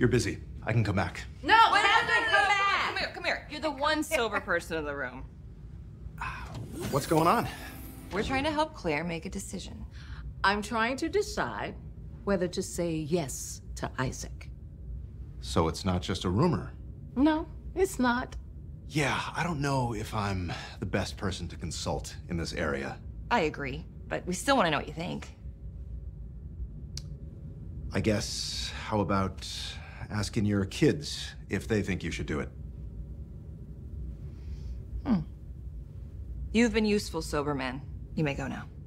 You're busy. I can come back. No, Wait, have no, to no, come no, back. Come here, come here. You're the one sober person in the room. What's going on? We're trying to help Claire make a decision. I'm trying to decide whether to say yes to Isaac. So it's not just a rumor. No, it's not. Yeah, I don't know if I'm the best person to consult in this area. I agree, but we still want to know what you think. I guess, how about asking your kids if they think you should do it? You've been useful, sober man. You may go now.